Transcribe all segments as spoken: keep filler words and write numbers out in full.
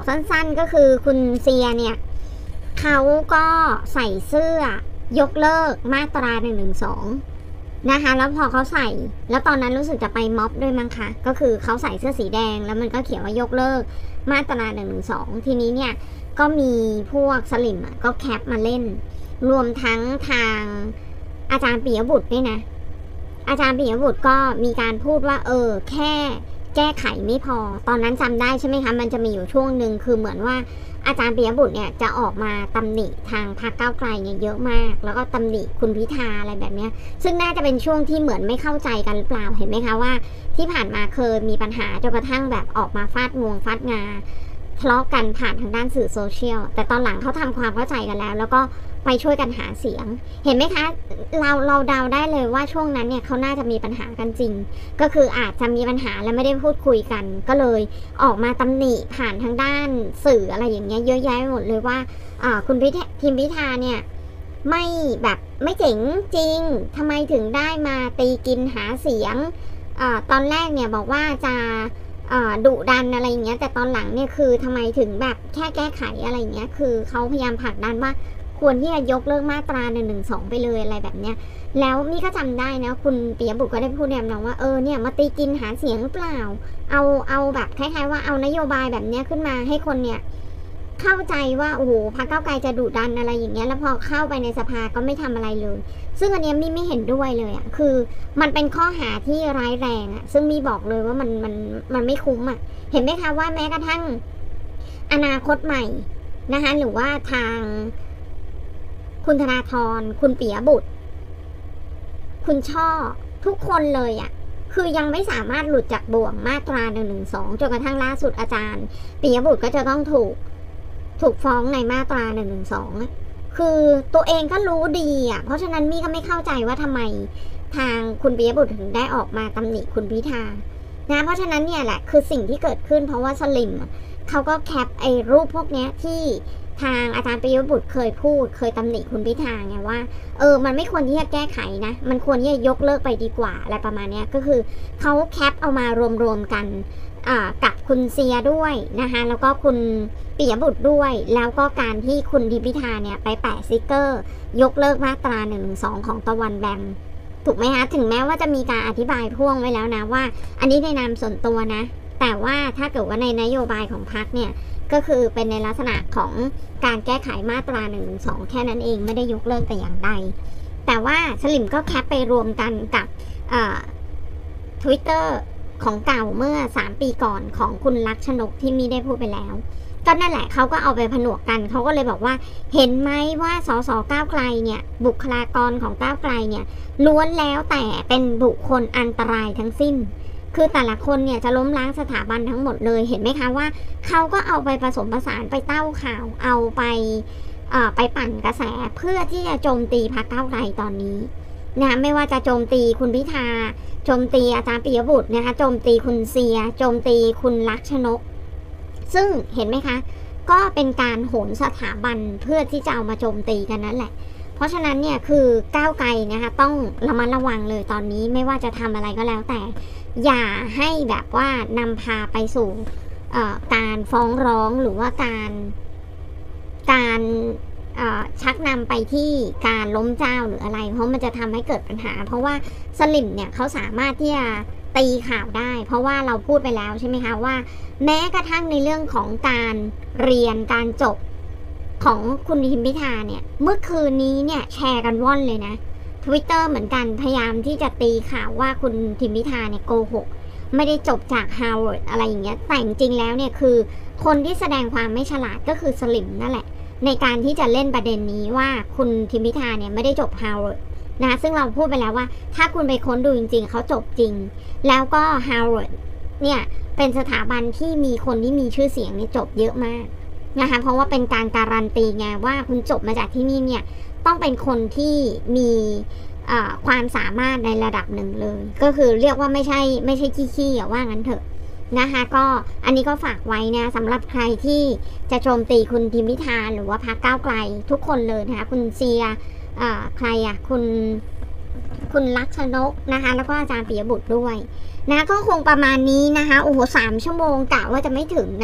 สั้นๆก็คือคุณเซียเนี่ยเขาก็ใส่เสื้อยกเลิกมาตราหนึ่งหนึ่งสองนะคะแล้วพอเขาใส่แล้วตอนนั้นรู้สึกจะไปม็อบด้วยมั้งคะก็คือเขาใส่เสื้อสีแดงแล้วมันก็เขียนว่ายกเลิกมาตราหนึ่งหนึ่งสองทีนี้เนี่ยก็มีพวกสลิมอ่ะก็แคปมาเล่นรวมทั้งทางอาจารย์ปิยบุตรด้วยนะอาจารย์ปิยบุตรก็มีการพูดว่าเออแค่แก้ไขไม่พอตอนนั้นจำได้ใช่ไหมคะมันจะมีอยู่ช่วงหนึ่งคือเหมือนว่าอาจารย์ปิยบุตรเนี่ยจะออกมาตำหนิทางพรรคก้าวไกลเนี่ยเยอะมากแล้วก็ตำหนิคุณพิธาอะไรแบบนี้ซึ่งน่าจะเป็นช่วงที่เหมือนไม่เข้าใจกันหรือเปล่าเห็นไหมคะว่าที่ผ่านมาเคยมีปัญหาจนกระทั่งแบบออกมาฟาดงวงฟาดงาทะเลาะกันผ่านทางด้านสื่อโซเชียลแต่ตอนหลังเขาทำความเข้าใจกันแล้วแล้วก็ไปช่วยกันหาเสียงเห็นไหมคะเราเราเดาได้เลยว่าช่วงนั้นเนี่ยเขาน่าจะมีปัญหากันจริงก็คืออาจจะมีปัญหาและไม่ได้พูดคุยกันก็เลยออกมาตำหนิผ่านทางด้านสื่ออะไรอย่างเงี้ยเยอะแยะหมดเลยว่าคุณพิธาทีมพิธาเนี่ยไม่แบบไม่เจ๋งจริงทำไมถึงได้มาตีกินหาเสียงอตอนแรกเนี่ยบอกว่าจะดุดันอะไรอย่างเงี้ยแต่ตอนหลังเนี่ยคือทำไมถึงแบบแค่แก้ไขอะไรอย่างเงี้ยคือเขาพยายามผลักดันว่าควรที่จะยกเลิกมาตราหนึ่งหนึ่งสองไปเลยอะไรแบบเนี้ยแล้วมี่ก็จำได้นะคุณปิยบุตรก็ได้พูดแนวน้องว่าเออเนี่ยมาตีกินหาเสียงหรือเปล่าเอาเอาแบบคล้ายๆว่าเอานโยบายแบบเนี้ยขึ้นมาให้คนเนี่ยเข้าใจว่าโอ้โหพรรคก้าวไกลจะดุดันอะไรอย่างเงี้ยแล้วพอเข้าไปในสภาก็ไม่ทำอะไรเลยซึ่งอันนี้มี่ไม่เห็นด้วยเลยอ่ะคือมันเป็นข้อหาที่ร้ายแรงอ่ะซึ่งมี่บอกเลยว่ามันมันมันไม่คุ้มอ่ะเห็นไหมคะว่าแม้กระทั่งอนาคตใหม่นะคะหรือว่าทางคุณธนาธรคุณปิยบุตรคุณช่อทุกคนเลยอ่ะคือยังไม่สามารถหลุดจากบ่วงมาตราหนึ่งหนึ่งสองจนกระทั่งล่าสุดอาจารย์ปิยบุตรก็จะต้องถูกถูกฟ้องในมาตราหนึ่งหนึ่งสองคือตัวเองก็รู้ดีอ่ะเพราะฉะนั้นมี่ก็ไม่เข้าใจว่าทำไมทางคุณปิยบุตรถึงได้ออกมาตำหนิคุณพิธานะเพราะฉะนั้นเนี่ยแหละคือสิ่งที่เกิดขึ้นเพราะว่าสลิมเขาก็แคปไอ้รูปพวกนี้ที่ทางอาจารย์ปิยบุตรเคยพูดเคยตำหนิคุณพิธาไงว่าเออมันไม่ควรที่จะแก้ไขนะมันควรที่จะยกเลิกไปดีกว่าอะไรประมาณนี้ก็คือเขาแคปเอามารวมๆกันกับคุณเซียด้วยนะคะแล้วก็คุณปิยบุตรด้วยแล้วก็การที่คุณทิมพิธาเนี่ยไปแปะสติ๊กเกอร์ยกเลิกมาตราหนึ่งหนึ่งสองของตะวันแบมถูกไหมคะถึงแม้ว่าจะมีการอธิบายพ่วงไว้แล้วนะว่าอันนี้ในนามส่วนตัวนะแต่ว่าถ้าเกิดว่าในนโยบายของพรรคเนี่ยก็คือเป็นในลักษณะของการแก้ไขมาตราหนึ่งหนึ่งสองแค่นั้นเองไม่ได้ยกเลิกแต่อย่างใดแต่ว่าสลิมก็แคปไปรวมกันกับทวิตเตอร์ของเก่าเมื่อสามปีก่อนของคุณลักษณ์ชนกที่มีได้พูดไปแล้วก็นั่นแหละเขาก็เอาไปผนวกกันเขาก็เลยบอกว่าเห็นไหมว่าสสก้าวไกลเนี่ยบุคลากรของก้าวไกลเนี่ยล้วนแล้วแต่เป็นบุคคลอันตรายทั้งสิ้นคือแต่ละคนเนี่ยจะล้มล้างสถาบันทั้งหมดเลยเห็นไหมคะว่าเขาก็เอาไปผสมผสานไปเต้าข่าวเอาไปไปปั่นกระแสเพื่อที่จะโจมตีพรรคก้าวไกลตอนนี้นะไม่ว่าจะโจมตีคุณพิธาโจมตีอาจารย์ปิยบุตรนะคะโจมตีคุณเซียโจมตีคุณลักษณ์ชนกซึ่งเห็นไหมคะก็เป็นการโหนสถาบันเพื่อที่จะเอามาโจมตีกันนั่นแหละเพราะฉะนั้นเนี่ยคือก้าวไกลนะคะต้องระมัดระวังเลยตอนนี้ไม่ว่าจะทำอะไรก็แล้วแต่อย่าให้แบบว่านำพาไปสู่การฟ้องร้องหรือว่าการการชักนำไปที่การล้มเจ้าหรืออะไรเพราะมันจะทำให้เกิดปัญหาเพราะว่าสลิมเนี่ยเขาสามารถที่จะตีข่าวได้เพราะว่าเราพูดไปแล้วใช่ไหมคะว่าแม้กระทั่งในเรื่องของการเรียนการจบของคุณทิมพิธาเนี่ยเมื่อคืนนี้เนี่ยแชร์กันว่อนเลยนะ Twitter เหมือนกันพยายามที่จะตีข่าวว่าคุณทิมพิธาเนี่ยโกหกไม่ได้จบจากฮาร์วาร์ดอะไรอย่างเงี้ยแต่จริงๆแล้วเนี่ยคือคนที่แสดงความไม่ฉลาดก็คือสลิมนั่นแหละในการที่จะเล่นประเด็นนี้ว่าคุณทิมพิธาเนี่ยไม่ได้จบฮาร์วาร์ดนะซึ่งเราพูดไปแล้วว่าถ้าคุณไปค้นดูจริงๆเขาจบจริงแล้วก็ฮาร์วาร์ดเนี่ยเป็นสถาบันที่มีคนที่มีชื่อเสียงเนี่ยจบเยอะมากนะคะเพราะว่าเป็นการการันตีไงว่าคุณจบมาจากที่นี่เนี่ยต้องเป็นคนที่มีความสามารถในระดับหนึ่งเลยก็คือเรียกว่าไม่ใช่ไม่ใช่ขี้ๆว่างั้นเถอะนะคะก็อันนี้ก็ฝากไว้นะสำหรับใครที่จะโจมตีคุณทิมพิธาหรือว่าพรรคก้าวไกลทุกคนเลยนะคะคุณเซียใครอ่ะคุณคุณลักษณ์ชนกนะคะแล้วก็อาจารย์ปิยบุตรด้วยนะก็คงประมาณนี้นะคะโอ้โหสามชั่วโมงกะว่าจะไม่ถึงนะ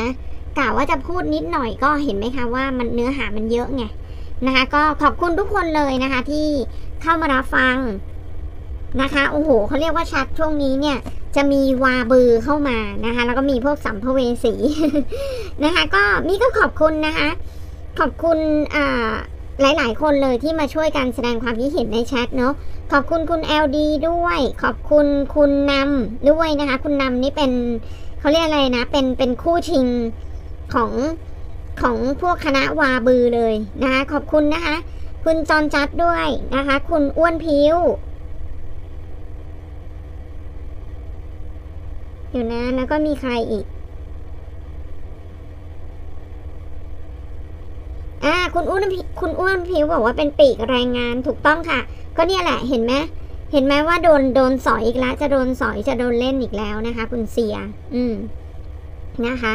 กะว่าจะพูดนิดหน่อยก็เห็นไหมคะว่ามันเนื้อหามันเยอะไงนะคะก็ขอบคุณทุกคนเลยนะคะที่เข้ามารับฟังนะคะโอ้โหเขาเรียกว่าชัดช่วงนี้เนี่ยจะมีวาบือเข้ามานะคะแล้วก็มีพวกสัมภเวสี นะคะก็มีก็ขอบคุณนะคะขอบคุณอ่าหลายๆคนเลยที่มาช่วยกันแสดงความคิดเห็นในแชทเนาะขอบคุณคุณ แอล ดี ด้วยขอบคุณคุณนำด้วยนะคะคุณนำนี่เป็นเขาเรียกอะไรนะเป็นเป็นคู่ชิงของของพวกคณะวาบือเลยนะคะขอบคุณนะคะคุณจอนจัดด้วยนะคะคุณอ้วนพิ้วอยู่นะแล้วก็มีใครอีกอ่าคุณอ้วนคุณอ้วนพิ้วบอกว่าเป็นปีกแรงงานถูกต้องค่ะก็เนี่ยแหละเห็นไหมเห็นไหมว่าโดนโดนสอยอีกแล้วจะโดนสอยจะโดนเล่นอีกแล้วนะคะคุณเสียอืมนะคะ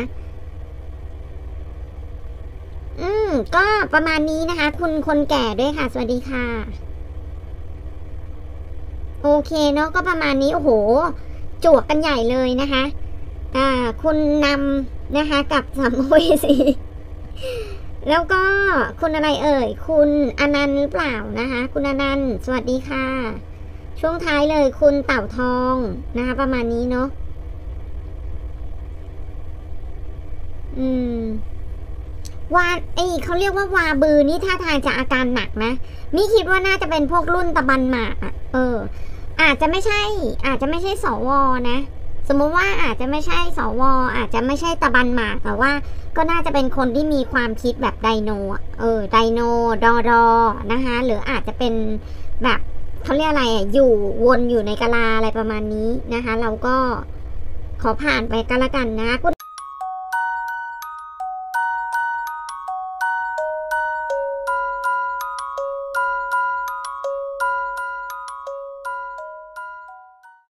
อืมก็ประมาณนี้นะคะคุณคนแก่ด้วยค่ะสวัสดีค่ะโอเคเนาะก็ประมาณนี้โอ้โหจวกกันใหญ่เลยนะคะอ่าคุณนำนะคะกับสัมภเวสี แล้วก็คุณอะไรเอ่ยคุณอนันต์หรือเปล่านะคะคุณอนันต์สวัสดีค่ะช่วงท้ายเลยคุณเต่าทองนะคะประมาณนี้เนาะอืมวาไอเขาเรียกว่าวาบือนี่ท่าทางจะอาการหนักนะมิคิดว่าน่าจะเป็นพวกรุ่นตะบันหมากอ่ะเอออาจจะไม่ใช่ อาจจะไม่ใช่สวนะสมมติว่าอาจจะไม่ใช่สวอาจจะไม่ใช่ตะบันหมากแต่ว่าก็น่าจะเป็นคนที่มีความคิดแบบไดโนอ่ะเออไดโนดอดอนะคะหรืออาจจะเป็นแบบเขาเรียกอะไรอ่ะอยู่วนอยู่ในกะลาอะไรประมาณนี้นะคะเราก็ขอผ่านไปก็แล้วกันนะ